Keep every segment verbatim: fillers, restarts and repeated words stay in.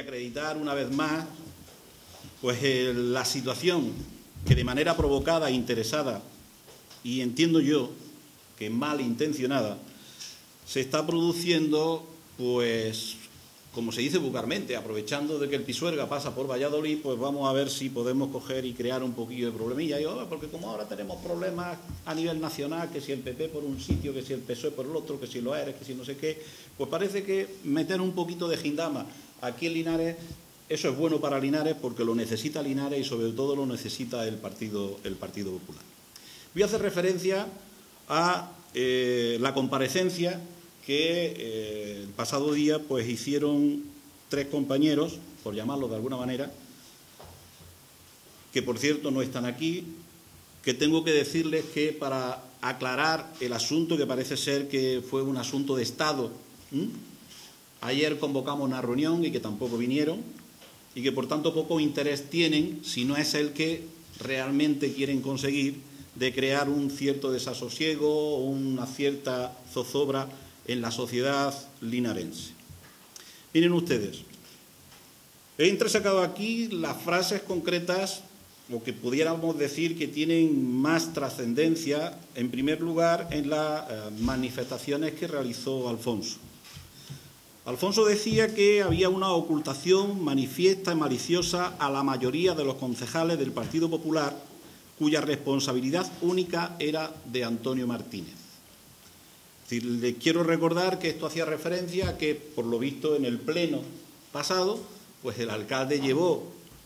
acreditar una vez más pues eh, la situación que de manera provocada e interesada, y entiendo yo que malintencionada, se está produciendo, pues, como se dice vulgarmente, aprovechando de que el Pisuerga pasa por Valladolid, pues vamos a ver si podemos coger y crear un poquillo de problemilla. Y, oh, porque como ahora tenemos problemas a nivel nacional, que si el P P por un sitio, que si el P S O E por el otro, que si lo eres, que si no sé qué, pues parece que meter un poquito de gindama aquí en Linares, eso es bueno para Linares porque lo necesita Linares y sobre todo lo necesita el Partido, el Partido Popular. Voy a hacer referencia a eh, la comparecencia que eh, el pasado día pues hicieron tres compañeros, por llamarlo de alguna manera, que por cierto no están aquí, que tengo que decirles que para aclarar el asunto, que parece ser que fue un asunto de Estado, ¿m? Ayer convocamos una reunión y que tampoco vinieron, y que por tanto poco interés tienen, si no es el que realmente quieren conseguir, de crear un cierto desasosiego o una cierta zozobra en la sociedad linarense. Miren ustedes, he entresacado aquí las frases concretas, o que pudiéramos decir que tienen más trascendencia, en primer lugar, en las eh, manifestaciones que realizó Alfonso. Alfonso decía que había una ocultación manifiesta y maliciosa a la mayoría de los concejales del Partido Popular, cuya responsabilidad única era de Antonio Martínez. Es decir, les quiero recordar que esto hacía referencia a que, por lo visto, en el pleno pasado, pues el alcalde llevó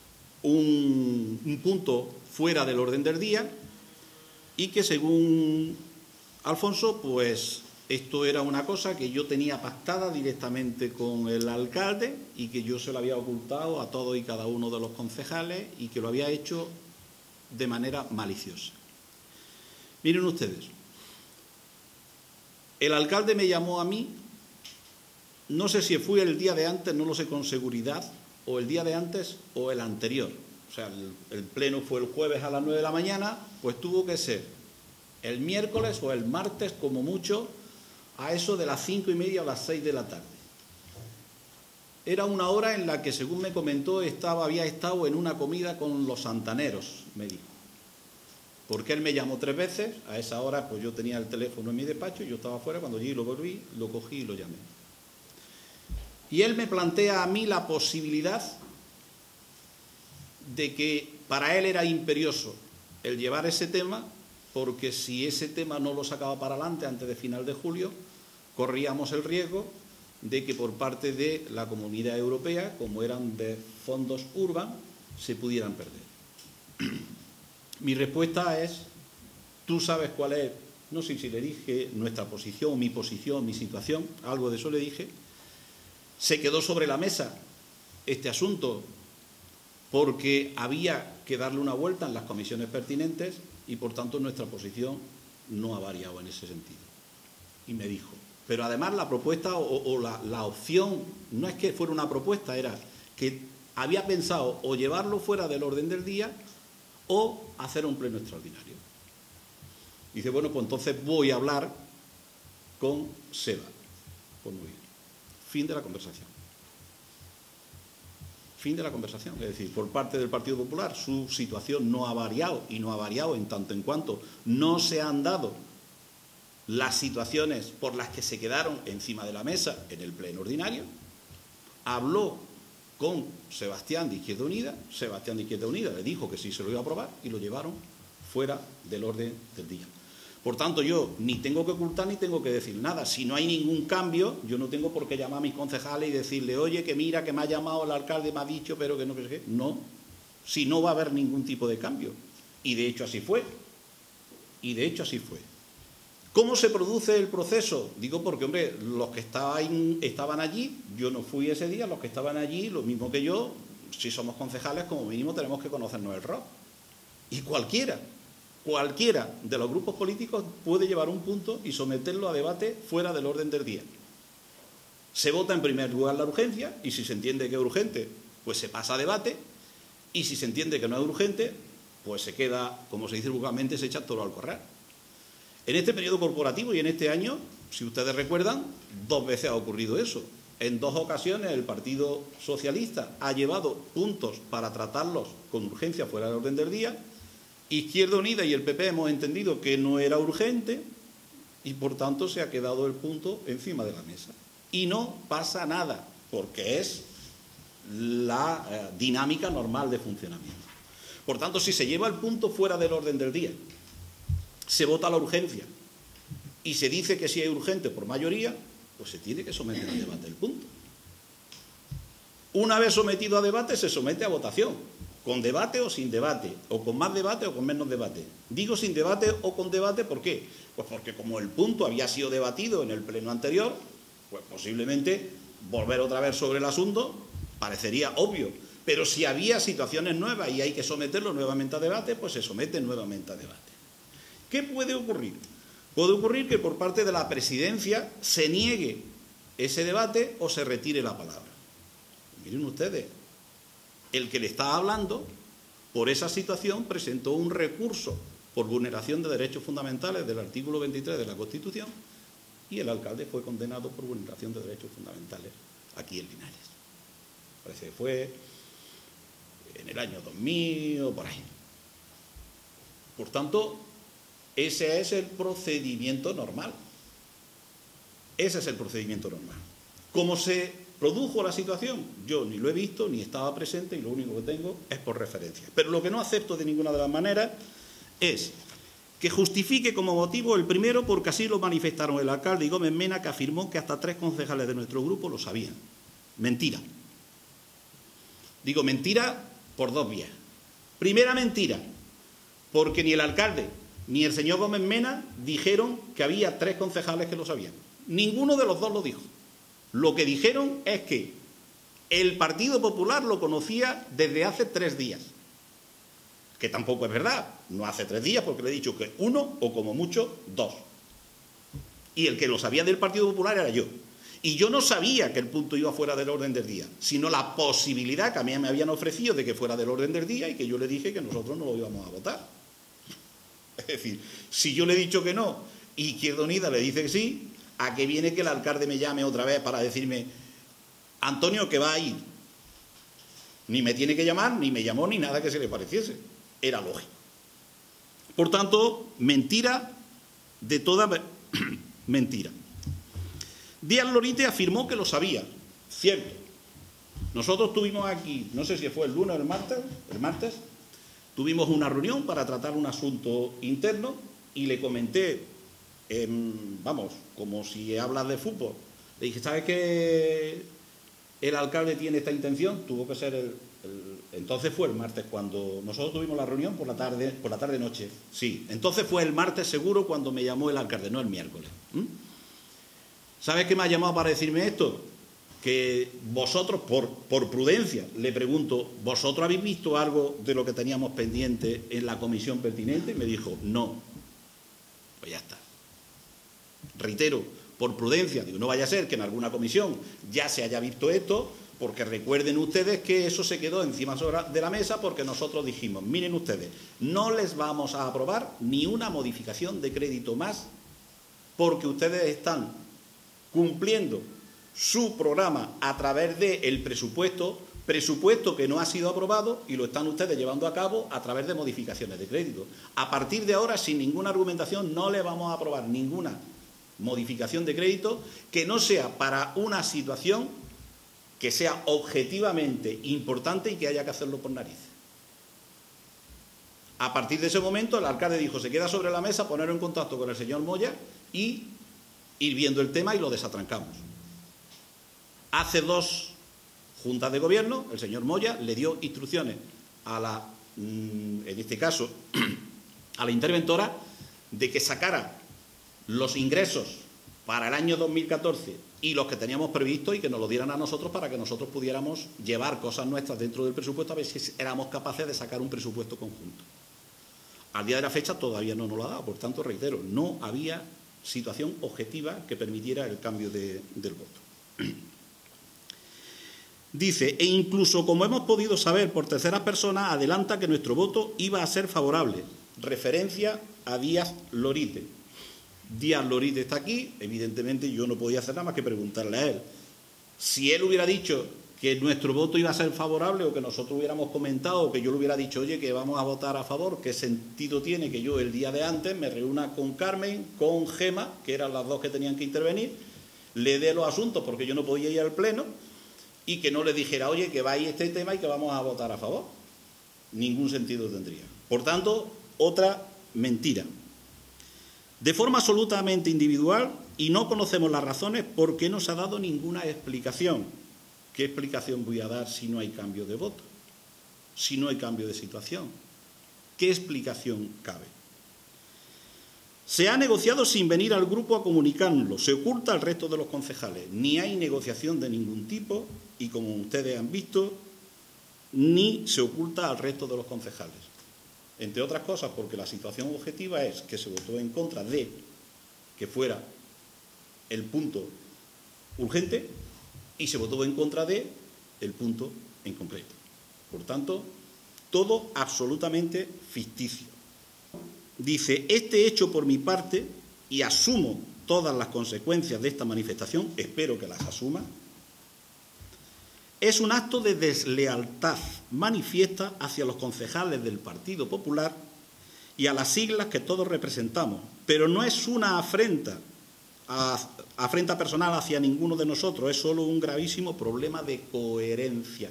un, un punto fuera del orden del día y que, según Alfonso, pues esto era una cosa que yo tenía pactada directamente con el alcalde y que yo se lo había ocultado a todos y cada uno de los concejales y que lo había hecho de manera maliciosa. Miren ustedes, el alcalde me llamó a mí, no sé si fue el día de antes, no lo sé con seguridad, o el día de antes o el anterior. O sea, el, el pleno fue el jueves a las nueve de la mañana, pues tuvo que ser el miércoles o el martes, como mucho, a eso de las cinco y media o las seis de la tarde. Era una hora en la que, según me comentó, estaba, había estado en una comida con los santaneros, me dijo. Porque él me llamó tres veces, a esa hora pues yo tenía el teléfono en mi despacho, yo estaba afuera, cuando llegué lo volví, lo cogí y lo llamé. Y él me plantea a mí la posibilidad de que para él era imperioso el llevar ese tema, porque si ese tema no lo sacaba para adelante antes de final de julio, corríamos el riesgo de que por parte de la Comunidad Europea, como eran de fondos urban, se pudieran perder. Mi respuesta es, tú sabes cuál es, no sé si le dije nuestra posición, mi posición, mi situación, algo de eso le dije. Se quedó sobre la mesa este asunto porque había que darle una vuelta en las comisiones pertinentes y, por tanto, nuestra posición no ha variado en ese sentido. Y me dijo, pero además la propuesta o, o la, la opción, no es que fuera una propuesta, era que había pensado o llevarlo fuera del orden del día o hacer un pleno extraordinario. Dice, bueno, pues entonces voy a hablar con Seba. Pues muy bien. Fin de la conversación. Fin de la conversación. Es decir, por parte del Partido Popular su situación no ha variado y no ha variado en tanto en cuanto no se han dado las situaciones por las que se quedaron encima de la mesa en el pleno ordinario. Habló con Sebastián de Izquierda Unida, Sebastián de Izquierda Unida le dijo que sí se lo iba a aprobar y lo llevaron fuera del orden del día. Por tanto, yo ni tengo que ocultar ni tengo que decir nada. Si no hay ningún cambio, yo no tengo por qué llamar a mis concejales y decirle, oye, que mira, que me ha llamado el alcalde, me ha dicho, pero que no, que sé qué. No, si no va a haber ningún tipo de cambio. Y de hecho así fue. Y de hecho así fue. ¿Cómo se produce el proceso? Digo porque, hombre, los que estaban, estaban allí, yo no fui ese día, los que estaban allí, lo mismo que yo, si somos concejales, como mínimo tenemos que conocernos el rol. Y cualquiera. Cualquiera de los grupos políticos puede llevar un punto y someterlo a debate fuera del orden del día. Se vota en primer lugar la urgencia y si se entiende que es urgente, pues se pasa a debate y si se entiende que no es urgente, pues se queda, como se dice vulgarmente, se echa todo al corral. En este periodo corporativo y en este año, si ustedes recuerdan, dos veces ha ocurrido eso. En dos ocasiones el Partido Socialista ha llevado puntos para tratarlos con urgencia fuera del orden del día. Izquierda Unida y el P P hemos entendido que no era urgente y, por tanto, se ha quedado el punto encima de la mesa. Y no pasa nada, porque es la eh, dinámica normal de funcionamiento. Por tanto, si se lleva el punto fuera del orden del día, se vota la urgencia y se dice que si es urgente por mayoría, pues se tiene que someter a debate el punto. Una vez sometido a debate, se somete a votación, con debate o sin debate, o con más debate o con menos debate. Digo sin debate o con debate, ¿por qué? Pues porque como el punto había sido debatido en el pleno anterior, pues posiblemente volver otra vez sobre el asunto parecería obvio. Pero si había situaciones nuevas y hay que someterlo nuevamente a debate, pues se somete nuevamente a debate. ¿Qué puede ocurrir? Puede ocurrir que por parte de la presidencia se niegue ese debate o se retire la palabra. Miren ustedes, el que le está hablando, por esa situación, presentó un recurso por vulneración de derechos fundamentales del artículo veintitrés de la Constitución y el alcalde fue condenado por vulneración de derechos fundamentales aquí en Linares. Parece que fue en el año dos mil o por ahí. Por tanto, ese es el procedimiento normal. Ese es el procedimiento normal. ¿Cómo se produjo la situación? Yo ni lo he visto, ni estaba presente, y lo único que tengo es por referencia. Pero lo que no acepto de ninguna de las maneras es que justifique como motivo el primero, porque así lo manifestaron el alcalde y Gómez Mena, que afirmó que hasta tres concejales de nuestro grupo lo sabían. Mentira. Digo mentira por dos vías. Primera mentira, porque ni el alcalde ni el señor Gómez Mena dijeron que había tres concejales que lo sabían. Ninguno de los dos lo dijo. Lo que dijeron es que el Partido Popular lo conocía desde hace tres días. Que tampoco es verdad. No hace tres días, porque le he dicho que uno o como mucho dos. Y el que lo sabía del Partido Popular era yo. Y yo no sabía que el punto iba fuera del orden del día, sino la posibilidad que a mí me habían ofrecido de que fuera del orden del día y que yo le dije que nosotros no lo íbamos a votar. Es decir, si yo le he dicho que no y Izquierda Unida le dice que sí, ¿a qué viene que el alcalde me llame otra vez para decirme, Antonio, que va a ir? Ni me tiene que llamar, ni me llamó, ni nada que se le pareciese. Era lógico. Por tanto, mentira de toda mentira. Díaz Lorite afirmó que lo sabía. Cierto. Nosotros tuvimos aquí, no sé si fue el lunes o el martes, el martes, tuvimos una reunión para tratar un asunto interno y le comenté, eh, vamos, como si hablas de fútbol, le dije, ¿sabes que el alcalde tiene esta intención? Tuvo que ser el, el... Entonces fue el martes cuando nosotros tuvimos la reunión por la tarde, por la tarde-noche. Sí, entonces fue el martes seguro cuando me llamó el alcalde, no el miércoles. ¿Mm? ¿Sabes qué me ha llamado para decirme esto? Que vosotros, por, por prudencia, le pregunto, ¿vosotros habéis visto algo de lo que teníamos pendiente en la comisión pertinente? Y me dijo, no. Pues ya está. Reitero, por prudencia, digo, no vaya a ser que en alguna comisión ya se haya visto esto, porque recuerden ustedes que eso se quedó encima de la mesa porque nosotros dijimos, miren ustedes, no les vamos a aprobar ni una modificación de crédito más porque ustedes están cumpliendo su programa a través del presupuesto, presupuesto que no ha sido aprobado y lo están ustedes llevando a cabo a través de modificaciones de crédito. A partir de ahora, sin ninguna argumentación, no le vamos a aprobar ninguna modificación de crédito que no sea para una situación que sea objetivamente importante y que haya que hacerlo por narices. A partir de ese momento, el alcalde dijo, se queda sobre la mesa, ponerlo en contacto con el señor Moya y ir viendo el tema y lo desatrancamos. Hace dos juntas de gobierno, el señor Moya le dio instrucciones a la, en este caso, a la interventora, de que sacara los ingresos para el año dos mil catorce y los que teníamos previstos y que nos lo dieran a nosotros para que nosotros pudiéramos llevar cosas nuestras dentro del presupuesto a ver si éramos capaces de sacar un presupuesto conjunto. Al día de la fecha todavía no nos lo ha dado, por tanto, reitero, no había situación objetiva que permitiera el cambio de, del voto. Dice, e incluso como hemos podido saber por terceras personas, adelanta que nuestro voto iba a ser favorable. Referencia a Díaz Lorite. Díaz Lorite está aquí, evidentemente yo no podía hacer nada más que preguntarle a él. Si él hubiera dicho que nuestro voto iba a ser favorable o que nosotros hubiéramos comentado o que yo le hubiera dicho, oye, que vamos a votar a favor, ¿qué sentido tiene que yo el día de antes me reúna con Carmen, con Gema, que eran las dos que tenían que intervenir, le dé los asuntos porque yo no podía ir al pleno y que no le dijera, oye, que va ahí este tema y que vamos a votar a favor? Ningún sentido tendría. Por tanto, otra mentira. De forma absolutamente individual, y no conocemos las razones porque no se ha dado ninguna explicación. ¿Qué explicación voy a dar si no hay cambio de voto? Si no hay cambio de situación. ¿Qué explicación cabe? Se ha negociado sin venir al grupo a comunicárnoslo. Se oculta al resto de los concejales. Ni hay negociación de ningún tipo y, como ustedes han visto, ni se oculta al resto de los concejales. Entre otras cosas porque la situación objetiva es que se votó en contra de que fuera el punto urgente y se votó en contra de el punto en concreto. Por tanto, todo absolutamente ficticio. Dice, este hecho por mi parte, y asumo todas las consecuencias de esta manifestación, espero que las asuma, es un acto de deslealtad manifiesta hacia los concejales del Partido Popular y a las siglas que todos representamos, pero no es una afrenta, a, afrenta personal hacia ninguno de nosotros, es solo un gravísimo problema de coherencia.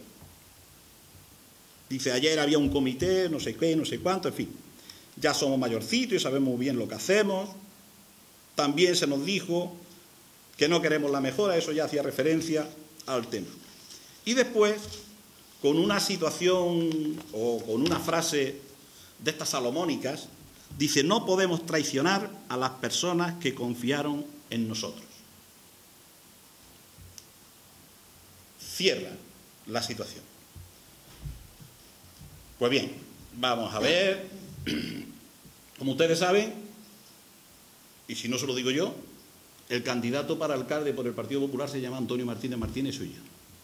Dice, ayer había un comité, no sé qué, no sé cuánto, en fin, ya somos mayorcitos y sabemos bien lo que hacemos. También se nos dijo que no queremos la mejora, eso ya hacía referencia al tema. Y después, con una situación o con una frase de estas salomónicas, dice, no podemos traicionar a las personas que confiaron en nosotros. Cierra la situación. Pues bien, vamos a ver, como ustedes saben, y si no se lo digo yo, el candidato para alcalde por el Partido Popular se llama Antonio Martínez Martínez, soy yo.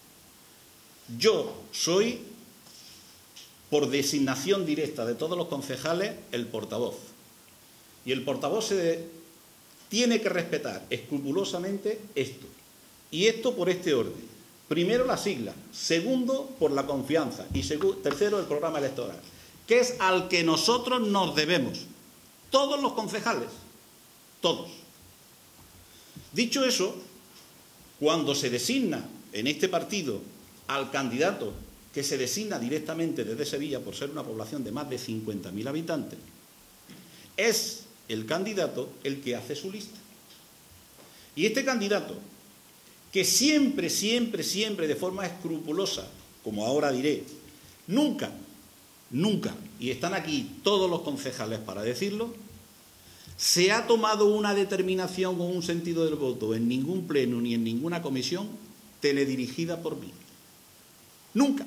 Yo soy, por designación directa de todos los concejales, el portavoz. Y el portavoz se tiene que respetar escrupulosamente esto. Y esto por este orden. Primero, la sigla. Segundo, por la confianza. Y tercero, el programa electoral, que es al que nosotros nos debemos. Todos los concejales. Todos. Dicho eso, cuando se designa en este partido al candidato que se designa directamente desde Sevilla por ser una población de más de cincuenta mil habitantes, es el candidato el que hace su lista. Y este candidato, que siempre, siempre, siempre de forma escrupulosa, como ahora diré, nunca, nunca, y están aquí todos los concejales para decirlo, se ha tomado una determinación con un sentido del voto en ningún pleno ni en ninguna comisión teledirigida por mí. Nunca.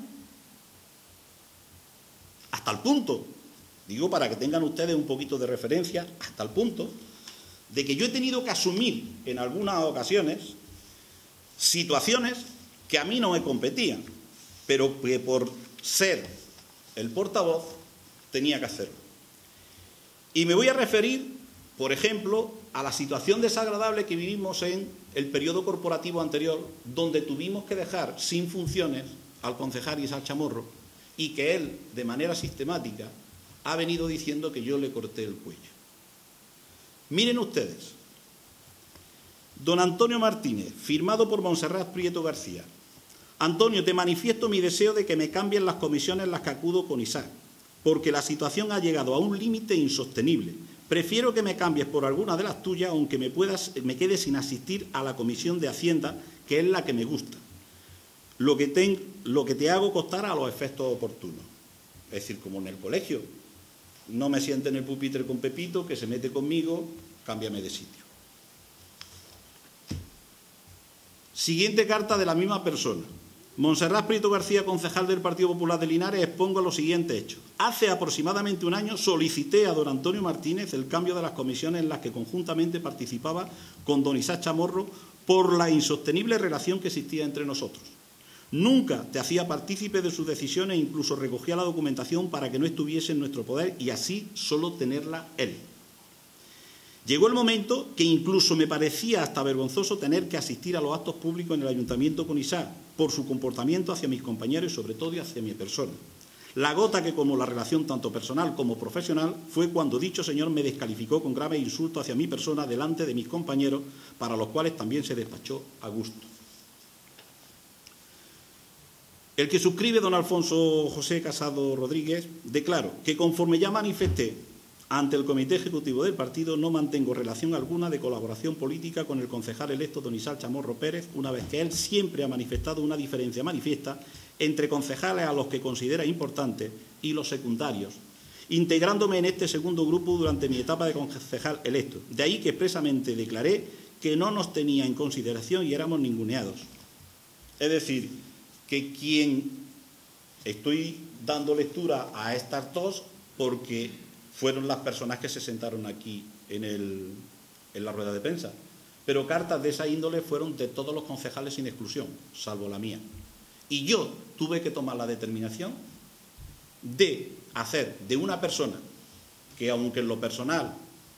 Hasta el punto, digo para que tengan ustedes un poquito de referencia, hasta el punto de que yo he tenido que asumir en algunas ocasiones situaciones que a mí no me competían, pero que por ser el portavoz tenía que hacerlo. Y me voy a referir, por ejemplo, a la situación desagradable que vivimos en el periodo corporativo anterior, donde tuvimos que dejar sin funciones al concejal Isaac Chamorro y que él, de manera sistemática, ha venido diciendo que yo le corté el cuello. Miren ustedes, don Antonio Martínez, firmado por Montserrat Prieto García. Antonio, te manifiesto mi deseo de que me cambien las comisiones en las que acudo con Isaac, porque la situación ha llegado a un límite insostenible. Prefiero que me cambies por alguna de las tuyas, aunque me, puedas, me quede sin asistir a la Comisión de Hacienda, que es la que me gusta. Lo que, te, lo que te hago costar a los efectos oportunos. Es decir, como en el colegio. No me siente en el pupitre con Pepito, que se mete conmigo, cámbiame de sitio. Siguiente carta de la misma persona. Montserrat Prieto García, concejal del Partido Popular de Linares, expongo los siguientes hechos. Hace aproximadamente un año solicité a don Antonio Martínez el cambio de las comisiones en las que conjuntamente participaba con don Isaac Chamorro por la insostenible relación que existía entre nosotros. Nunca te hacía partícipe de sus decisiones e incluso recogía la documentación para que no estuviese en nuestro poder y así solo tenerla él. Llegó el momento que incluso me parecía hasta vergonzoso tener que asistir a los actos públicos en el Ayuntamiento con Isaac por su comportamiento hacia mis compañeros y sobre todo hacia mi persona. La gota que como la relación tanto personal como profesional fue cuando dicho señor me descalificó con graves insultos hacia mi persona delante de mis compañeros, para los cuales también se despachó a gusto. El que suscribe don Alfonso José Casado Rodríguez, declaro que conforme ya manifesté ante el Comité Ejecutivo del partido, no mantengo relación alguna de colaboración política con el concejal electo don Isaac Chamorro Pérez, una vez que él siempre ha manifestado una diferencia manifiesta entre concejales a los que considera importantes y los secundarios, integrándome en este segundo grupo durante mi etapa de concejal electo. De ahí que expresamente declaré que no nos tenía en consideración y éramos ninguneados. Es decir, que quien estoy dando lectura a estas dos porque fueron las personas que se sentaron aquí en, el, en la rueda de prensa. Pero cartas de esa índole fueron de todos los concejales sin exclusión, salvo la mía. Y yo tuve que tomar la determinación de hacer de una persona que, aunque en lo personal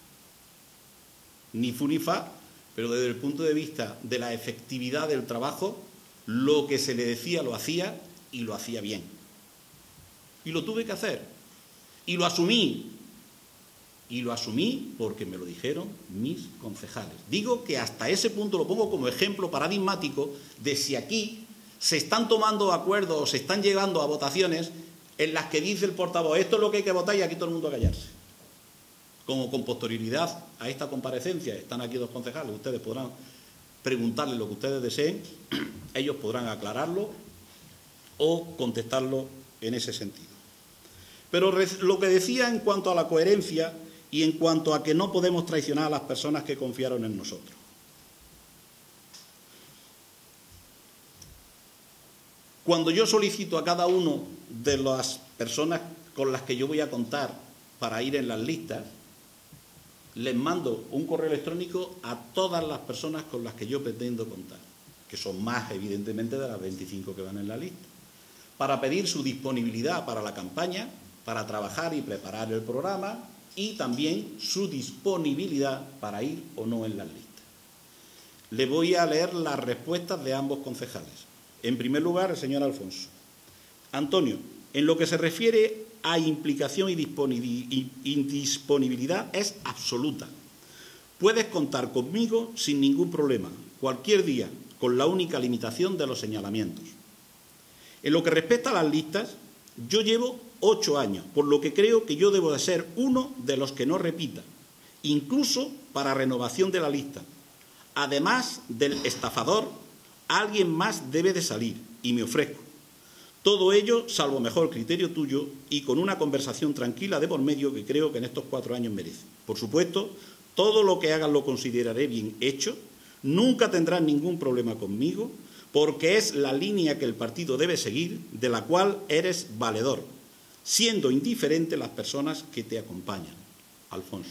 ni fu ni fa, pero desde el punto de vista de la efectividad del trabajo, lo que se le decía lo hacía y lo hacía bien. Y lo tuve que hacer. Y lo asumí. Y lo asumí porque me lo dijeron mis concejales. Digo que hasta ese punto lo pongo como ejemplo paradigmático de si aquí se están tomando acuerdos o se están llegando a votaciones en las que dice el portavoz, esto es lo que hay que votar y aquí todo el mundo a callarse. Como con posterioridad a esta comparecencia, están aquí dos concejales, ustedes podrán preguntarles lo que ustedes deseen, ellos podrán aclararlo o contestarlo en ese sentido. Pero lo que decía en cuanto a la coherencia y en cuanto a que no podemos traicionar a las personas que confiaron en nosotros. Cuando yo solicito a cada uno de las personas con las que yo voy a contar para ir en las listas, les mando un correo electrónico a todas las personas con las que yo pretendo contar, que son más evidentemente de las veinticinco que van en la lista, para pedir su disponibilidad para la campaña, para trabajar y preparar el programa y también su disponibilidad para ir o no en las listas. Le voy a leer las respuestas de ambos concejales. En primer lugar, el señor Alfonso. Antonio, en lo que se refiere a implicación y disponibilidad es absoluta. Puedes contar conmigo sin ningún problema, cualquier día, con la única limitación de los señalamientos. En lo que respecta a las listas, yo llevo ocho años, por lo que creo que yo debo de ser uno de los que no repita, incluso para renovación de la lista. Además del estafador, alguien más debe de salir y me ofrezco. Todo ello, salvo mejor criterio tuyo y con una conversación tranquila de por medio que creo que en estos cuatro años merece. Por supuesto, todo lo que hagas lo consideraré bien hecho, nunca tendrás ningún problema conmigo, porque es la línea que el partido debe seguir, de la cual eres valedor, siendo indiferente las personas que te acompañan. Alfonso.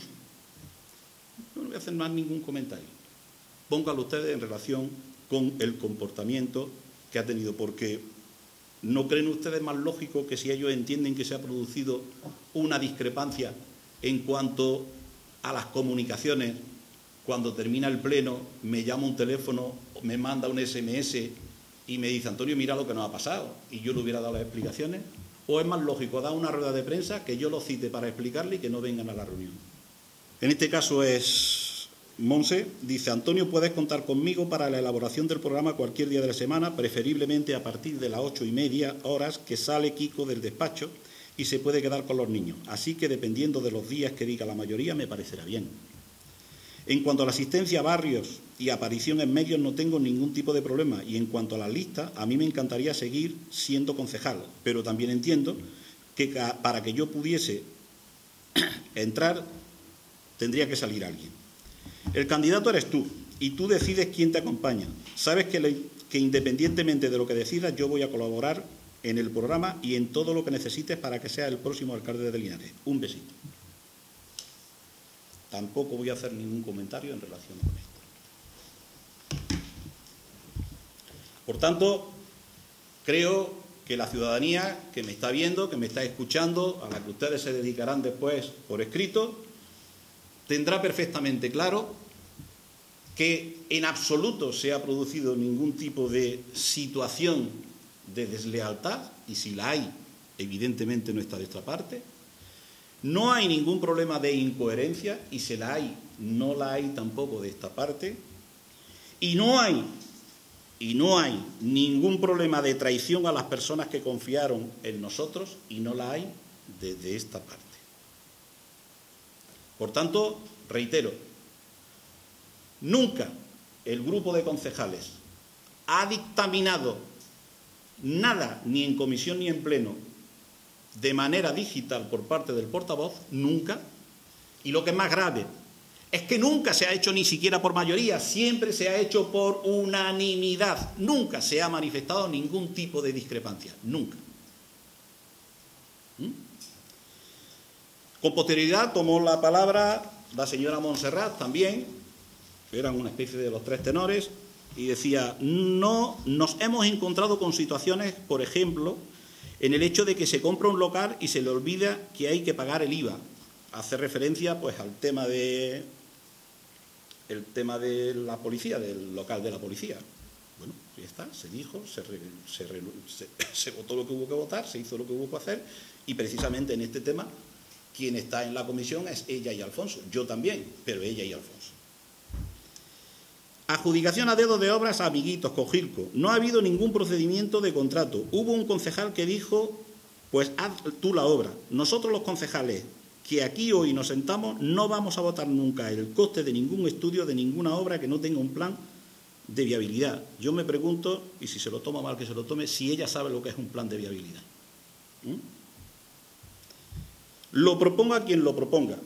No voy a hacer más ningún comentario. Pónganlo ustedes en relación con el comportamiento que ha tenido, porque ¿no creen ustedes más lógico que si ellos entienden que se ha producido una discrepancia en cuanto a las comunicaciones, cuando termina el pleno, me llama un teléfono, me manda un ese eme ese y me dice, Antonio, mira lo que nos ha pasado, y yo le hubiera dado las explicaciones? ¿O es más lógico dar una rueda de prensa, que yo lo cite para explicarle y que no vengan a la reunión? En este caso es Monse, dice, Antonio, puedes contar conmigo para la elaboración del programa cualquier día de la semana, preferiblemente a partir de las ocho y media horas que sale Kiko del despacho y se puede quedar con los niños. Así que, dependiendo de los días que diga la mayoría, me parecerá bien. En cuanto a la asistencia a barrios y aparición en medios, no tengo ningún tipo de problema. Y en cuanto a las listas, a mí me encantaría seguir siendo concejal, pero también entiendo que para que yo pudiese entrar, tendría que salir alguien. El candidato eres tú, y tú decides quién te acompaña. Sabes que, le, que independientemente de lo que decidas, yo voy a colaborar en el programa y en todo lo que necesites para que sea el próximo alcalde de Linares. Un besito. Tampoco voy a hacer ningún comentario en relación con esto. Por tanto, creo que la ciudadanía que me está viendo, que me está escuchando, a la que ustedes se dedicarán después por escrito, tendrá perfectamente claro que en absoluto se ha producido ningún tipo de situación de deslealtad, y si la hay, evidentemente no está de esta parte. No hay ningún problema de incoherencia, y si la hay, no la hay tampoco de esta parte. Y no hay, y no hay ningún problema de traición a las personas que confiaron en nosotros, y no la hay desde esta parte. Por tanto, reitero, nunca el grupo de concejales ha dictaminado nada, ni en comisión ni en pleno, de manera digital por parte del portavoz, nunca. Y lo que es más grave es que nunca se ha hecho ni siquiera por mayoría, siempre se ha hecho por unanimidad. Nunca se ha manifestado ningún tipo de discrepancia, nunca. ¿Mm? Con posterioridad tomó la palabra la señora Montserrat también, eran una especie de los tres tenores, y decía, no nos hemos encontrado con situaciones, por ejemplo, en el hecho de que se compra un local y se le olvida que hay que pagar el I V A. Hace referencia pues al tema de el tema de la policía, del local de la policía. Bueno, ya está, se dijo, se, re, se, re, se, se votó lo que hubo que votar, se hizo lo que hubo que hacer, y precisamente en este tema quien está en la comisión es ella y Alfonso. Yo también, pero ella y Alfonso. Adjudicación a dedo de obras a amiguitos, Cogilco. No ha habido ningún procedimiento de contrato. Hubo un concejal que dijo, pues haz tú la obra. Nosotros los concejales que aquí hoy nos sentamos no vamos a votar nunca el coste de ningún estudio, de ninguna obra que no tenga un plan de viabilidad. Yo me pregunto, y si se lo toma mal que se lo tome, si ella sabe lo que es un plan de viabilidad. ¿Mm? Lo proponga quien lo proponga.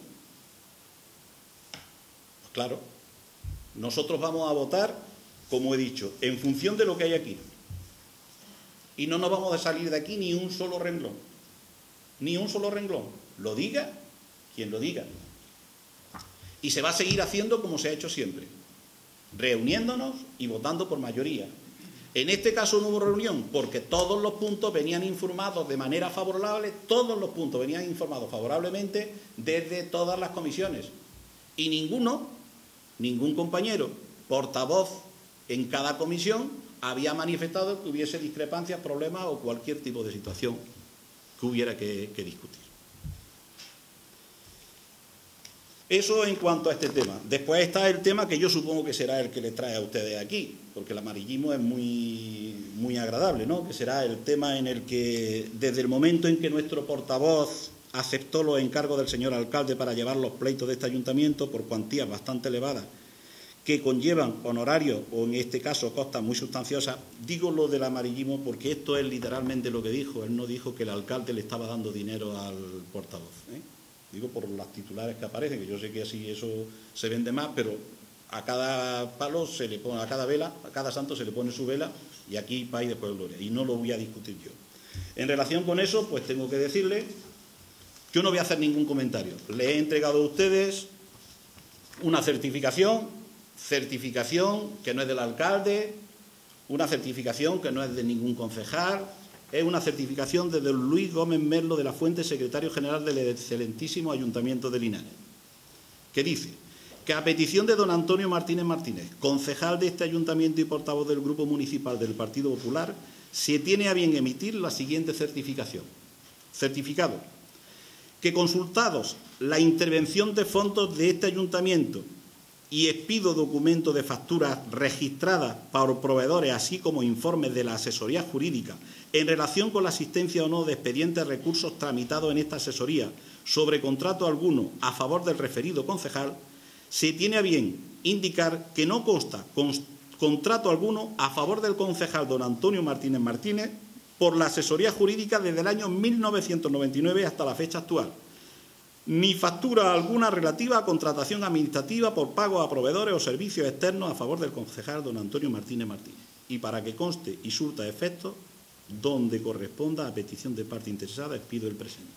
Pues claro, nosotros vamos a votar, como he dicho, en función de lo que hay aquí. Y no nos vamos a salir de aquí ni un solo renglón. Ni un solo renglón. Lo diga quien lo diga. Y se va a seguir haciendo como se ha hecho siempre. Reuniéndonos y votando por mayoría. En este caso no hubo reunión porque todos los puntos venían informados de manera favorable, todos los puntos venían informados favorablemente desde todas las comisiones. Y ninguno, ningún compañero, portavoz en cada comisión, había manifestado que hubiese discrepancias, problemas o cualquier tipo de situación que hubiera que, que discutir. Eso en cuanto a este tema. Después está el tema que yo supongo que será el que les trae a ustedes aquí, porque el amarillismo es muy, muy agradable, ¿no? Que será el tema en el que, desde el momento en que nuestro portavoz aceptó los encargos del señor alcalde para llevar los pleitos de este ayuntamiento por cuantías bastante elevadas, que conllevan honorarios, o en este caso costas muy sustanciosas, digo lo del amarillismo porque esto es literalmente lo que dijo. Él no dijo que el alcalde le estaba dando dinero al portavoz, ¿eh? Digo por las titulares que aparecen, que yo sé que así eso se vende más, pero a cada palo se le pone, a cada vela, a cada santo se le pone su vela, y aquí paz y después gloria, y no lo voy a discutir yo. En relación con eso, pues tengo que decirle, yo no voy a hacer ningún comentario. Le he entregado a ustedes una certificación, certificación que no es del alcalde, una certificación que no es de ningún concejal. Es una certificación de don Luis Gómez Merlo de la Fuente, secretario general del excelentísimo Ayuntamiento de Linares, que dice que a petición de don Antonio Martínez Martínez, concejal de este ayuntamiento y portavoz del Grupo Municipal del Partido Popular, se tiene a bien emitir la siguiente certificación. Certificado que, consultados la intervención de fondos de este ayuntamiento y expido documento de facturas registradas por proveedores, así como informes de la asesoría jurídica en relación con la asistencia o no de expedientes de recursos tramitados en esta asesoría sobre contrato alguno a favor del referido concejal, se tiene a bien indicar que no consta con contrato alguno a favor del concejal don Antonio Martínez Martínez por la asesoría jurídica desde el año mil novecientos noventa y nueve hasta la fecha actual, ni factura alguna relativa a contratación administrativa por pago a proveedores o servicios externos a favor del concejal don Antonio Martínez Martínez. Y para que conste y surta efectos, donde corresponda a petición de parte interesada, expido el presente.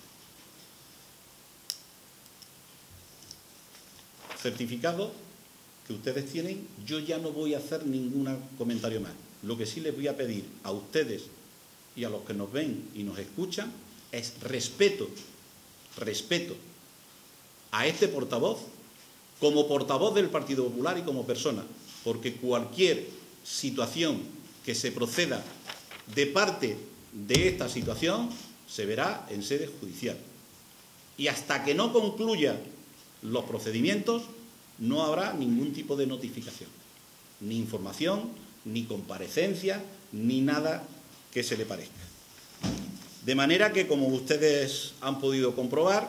Certificado que ustedes tienen, yo ya no voy a hacer ningún comentario más. Lo que sí les voy a pedir a ustedes y a los que nos ven y nos escuchan es respeto, respeto a este portavoz como portavoz del Partido Popular y como persona, porque cualquier situación que se proceda de parte de esta situación se verá en sede judicial. Y hasta que no concluya los procedimientos no habrá ningún tipo de notificación, ni información, ni comparecencia, ni nada que se le parezca. De manera que, como ustedes han podido comprobar,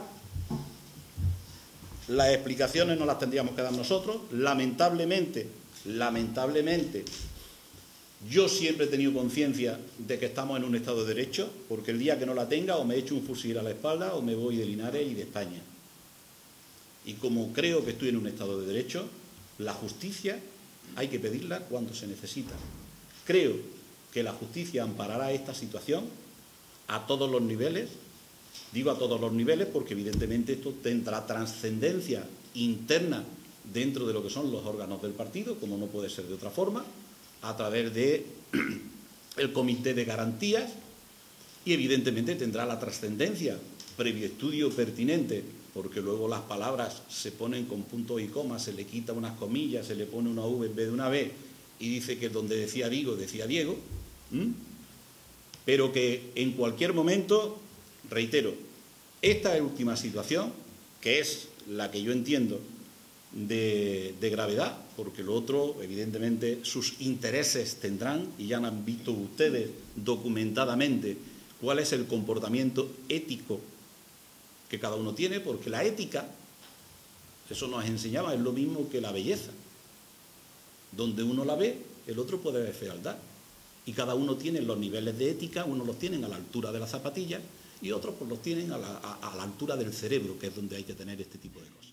las explicaciones no las tendríamos que dar nosotros. Lamentablemente, lamentablemente, yo siempre he tenido conciencia de que estamos en un Estado de Derecho, porque el día que no la tenga o me echo un fusil a la espalda o me voy de Linares y de España. Y como creo que estoy en un Estado de Derecho, la justicia hay que pedirla cuando se necesita. Creo que la justicia amparará esta situación a todos los niveles. Digo a todos los niveles porque evidentemente esto tendrá trascendencia interna dentro de lo que son los órganos del partido, como no puede ser de otra forma, a través del Comité de Garantías, y evidentemente tendrá la trascendencia, previo estudio pertinente, porque luego las palabras se ponen con puntos y comas, se le quita unas comillas, se le pone una V en vez de una B, y dice que donde decía Vigo, decía Diego, ¿m? Pero que en cualquier momento, reitero, esta última situación, que es la que yo entiendo de, de gravedad, porque lo otro, evidentemente, sus intereses tendrán, y ya han visto ustedes documentadamente cuál es el comportamiento ético que cada uno tiene, porque la ética, eso nos enseñaba, es lo mismo que la belleza. Donde uno la ve, el otro puede ver fealdad. Y cada uno tiene los niveles de ética, unos los tienen a la altura de las zapatillas y otros pues los tienen a la, a, a la altura del cerebro, que es donde hay que tener este tipo de cosas.